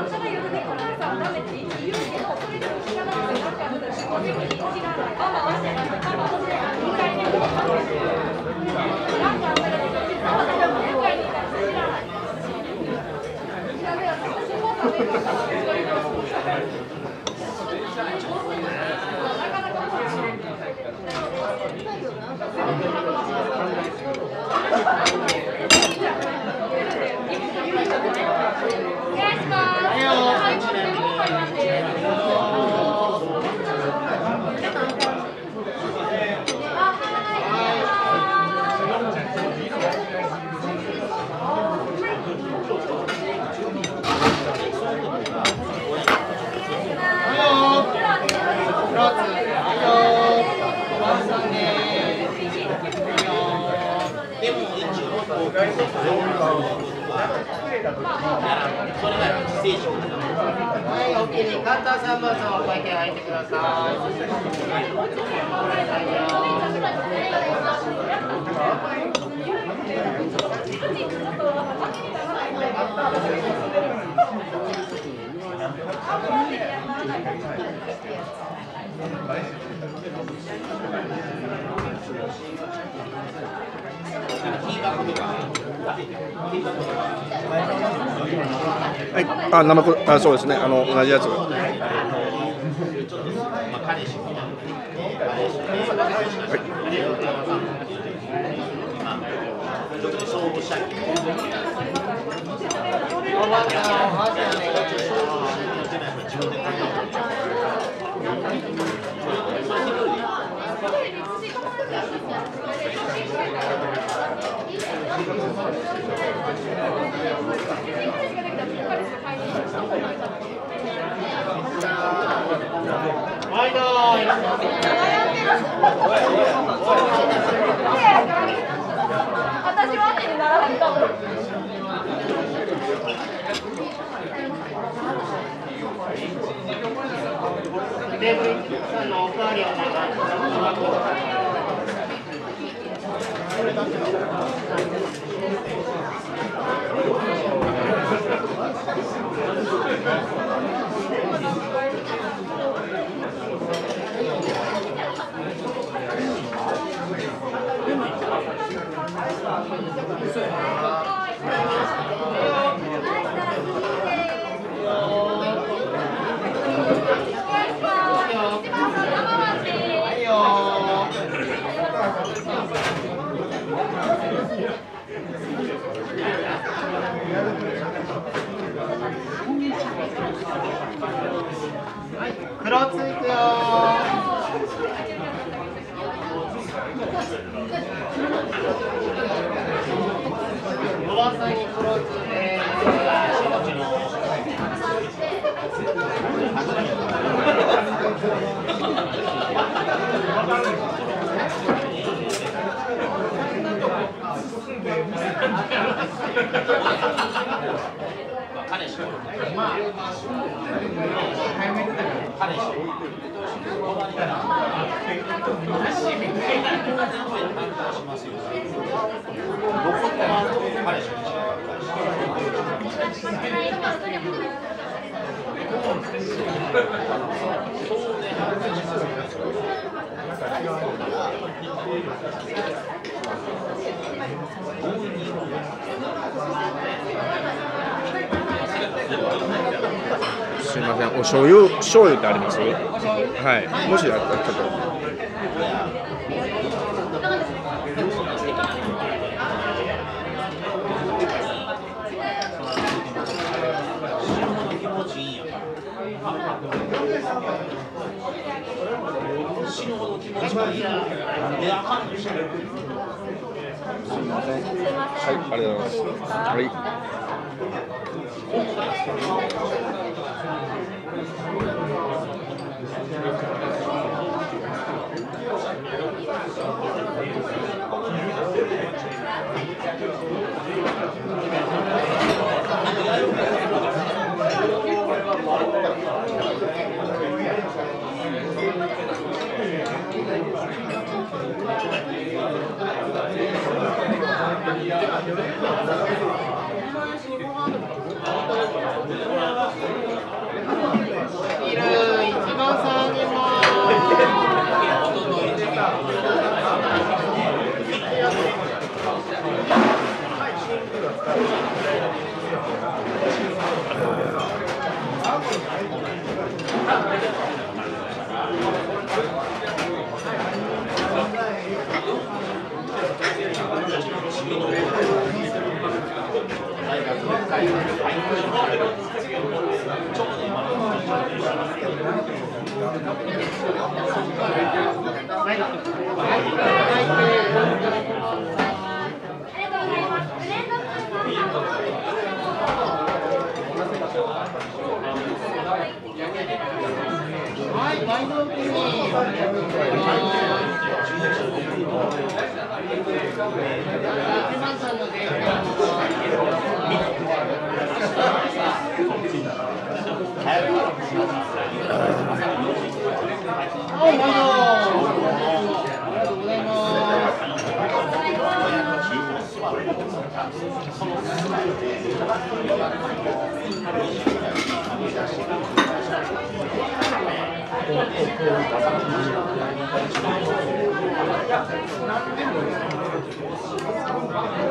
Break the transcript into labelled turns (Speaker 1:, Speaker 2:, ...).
Speaker 1: はい、お気にカンター3番さんお会計入ってくださ
Speaker 2: はい、あ、生ク、あ、そうですね、同じやつ。
Speaker 1: はいど
Speaker 3: 私は手にならないかも。
Speaker 1: テーブルさんのおかわりお願いし黒ついくよ5番さんに黒つで
Speaker 2: すみません、お醤油ってあります？はい、もしあったらちょっと。すみません。はい、ありがとうございます。はい。
Speaker 1: はい、前の奥にさんの電はい、毎度ありがとうございます。